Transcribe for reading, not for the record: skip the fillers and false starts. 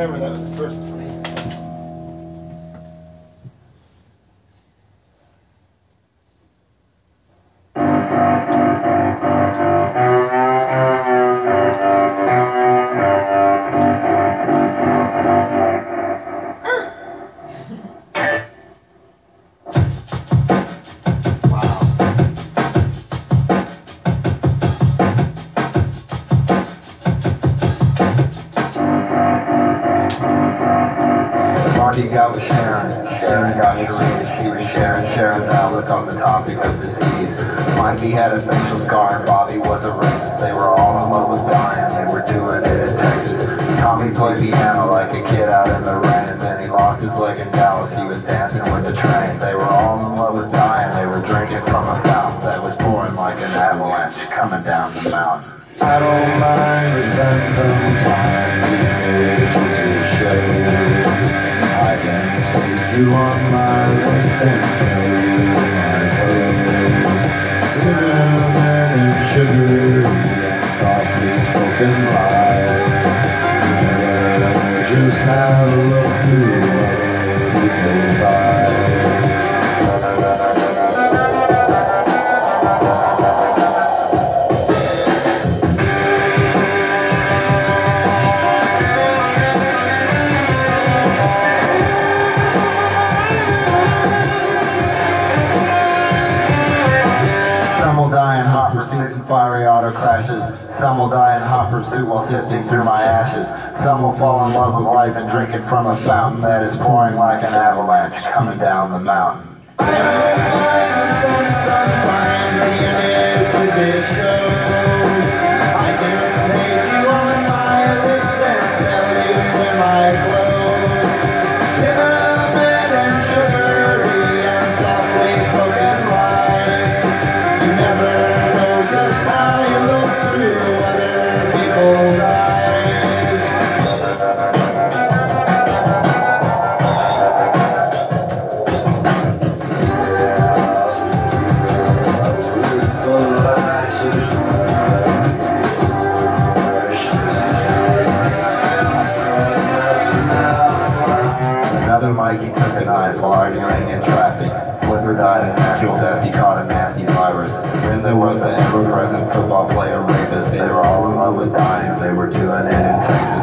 remember that was the first for me. Marty got with Sharon, Sharon got Sharita, she was sharing Sharon's outlook on the topic of disease. Mikey had a facial scar and Bobby was a racist. They were all in love with dying, they were doing it in Texas. Tommy played piano like a kid out in the rain, and then he lost his leg in Dallas, he was dancing with the train. They were all in love with dying, they were drinking from a fountain that was pouring like an avalanche coming down the mountain. I don't mind the sun sometimes, it's show. I can taste you on my license plate, my clothes, cinnamon and sugar, and softly spoken lies. You never know just how to look through other people's eyes. Some will die in hot pursuits and fiery auto crashes. Some will die in hot pursuit while sifting through my ashes. Some will fall in love with life and drinking from a fountain that is pouring like an avalanche coming down the mountain. I don't mind the sun sometimes, the image it shows. I can take you on my lips and smell you in my clothes. Cinnamon and sugary and softly spoken lies. You never know just how you look through other people's eyes. Another Mikey took a knife while arguing in traffic. Flipper died a natural death, he caught a nasty virus. Then there was the ever-present football player rapist. They were all in love with dying, they were doing it in Texas.